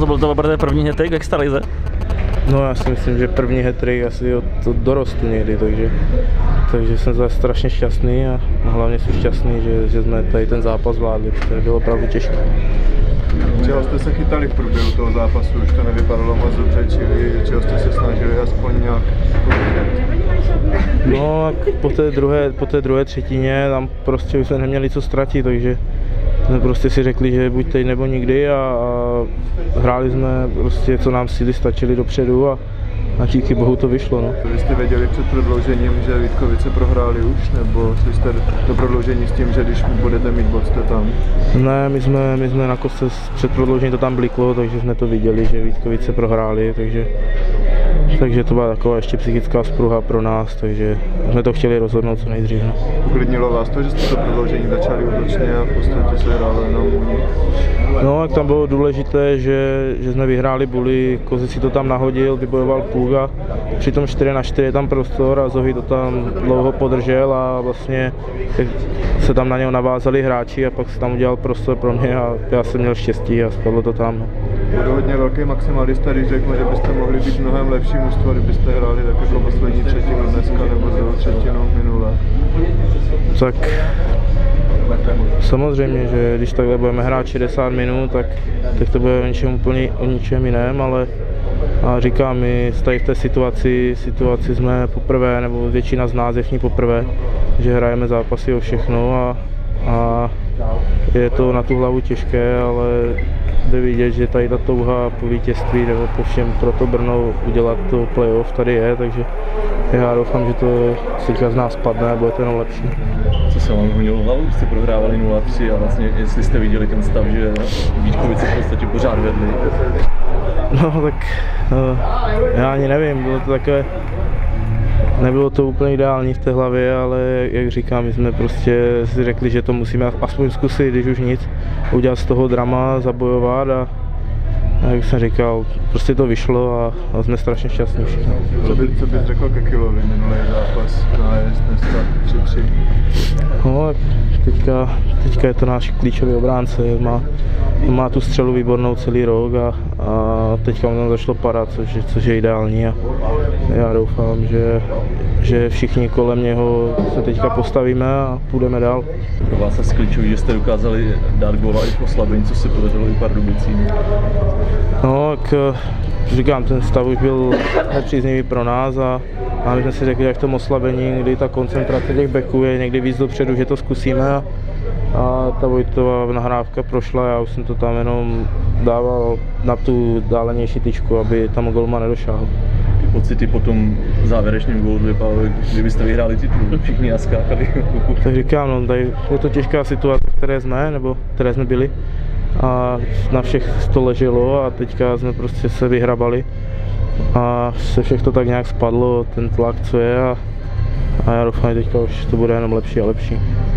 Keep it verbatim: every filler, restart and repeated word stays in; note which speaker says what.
Speaker 1: to byl to opravdu první hat-trick v extralize?
Speaker 2: No já si myslím, že první hat-trick asi od dorostu někdy, takže, takže jsem zase strašně šťastný a hlavně jsem šťastný, že, že jsme tady ten zápas zvládli, protože bylo opravdu těžké.
Speaker 3: Čeho jste se chytali v průběhu toho zápasu, už to nevypadalo moc dobře, čili čeho jste se snažili aspoň nějak podržet?
Speaker 2: No po té druhé, po té druhé třetině tam prostě už jsme neměli co ztratit, takže jsme prostě si řekli, že buď teď nebo nikdy a, a hráli jsme prostě, co nám síly stačily dopředu a, a díky bohu to vyšlo. No.
Speaker 3: Vy jste věděli před prodloužením, že Vítkovice prohráli už, nebo šli jste do prodloužení s tím, že když budete mít bod, jste tam?
Speaker 2: Ne, my jsme, my jsme na kostce před prodloužením to tam bliklo, takže jsme to viděli, že Vítkovice prohráli, takže, takže to byla taková ještě psychická spruha pro nás, takže jsme to chtěli rozhodnout co nejdřív. No.
Speaker 3: Uklidnilo vás to, že jste to prodloužení začali útočně a v podstatě se hrálo jenom u nich?
Speaker 2: No, jak tam bylo důležité, že, že jsme vyhráli Bully, Kozy si to tam nahodil, vybojoval pluk a přitom čtyři na čtyři je tam prostor a Zohy to tam dlouho podržel a vlastně se tam na něho navázali hráči a pak se tam udělal prostor pro mě a já jsem měl štěstí a spadlo to tam. No.
Speaker 3: Budu hodně velký maximalista, když řeknu, že byste mohli být mnohem lepší mužstvo, kdybyste hráli tak jako poslední třetinu dneska nebo druhou třetinu minule.
Speaker 2: Tak samozřejmě, že když takhle budeme hrát šedesát minut, tak, tak to bude o něčem úplně o ničem jiném, ale a říkám, my tady v té situaci, situaci jsme poprvé, nebo většina z nás je v ní poprvé, že hrajeme zápasy o všechno a, a je to na tu hlavu těžké, ale jde vidět, že tady ta touha po vítězství nebo po všem pro to Brno udělat to playoff tady je, takže já doufám, že to teďka z nás padne a bude to jenom lepší.
Speaker 4: Co se vám honilo hlavu, když jste prohrávali nula tři a vlastně jestli jste viděli ten stav, že Vítkovice v podstatě pořád vedli?
Speaker 2: No tak no, já ani nevím, bylo to takové, nebylo to úplně ideální v té hlavě, ale jak říkám, my jsme prostě si řekli, že to musíme aspoň zkusit, když už nic, udělat z toho drama, zabojovat a, a jak jsem říkal, prostě to vyšlo a, a jsme strašně šťastní všichni.
Speaker 3: Co, by, co bys řekl ke Kilovi minulý zápas, nájezd dneska tři tři?
Speaker 2: No, teďka, teďka je to náš klíčový obránce, má, má tu střelu výbornou celý rok a, a teďka mu tam začalo padat, což, což je ideální a já doufám, že, že všichni kolem něho se teďka postavíme a půjdeme dál.
Speaker 4: Pro vás je klíčový, že jste dokázali dát góla i v oslabení, co se podařilo i Pardubicím.
Speaker 2: No, tak říkám, ten stav už byl nepříznivý pro nás a, a my jsme si řekli, jak v tom oslabení, kdy ta koncentrace těch beků je někdy víc dopředu, že to zkusíme a, a ta Vojtová nahrávka prošla, já už jsem to tam jenom dával na tu dálenější tyčku, aby tam golman nedošáhl.
Speaker 4: Ty pocity po tom závěrečném gólu vypadaly, kdybyste vyhráli titul, všichni naskákali.
Speaker 2: Tak říkám, no, tady je to těžká situace, které jsme, nebo které jsme byli a na všech to leželo a teďka jsme prostě se vyhrabali a se všech to tak nějak spadlo, ten tlak, co je a, a já doufám, že teďka už to bude jenom lepší a lepší.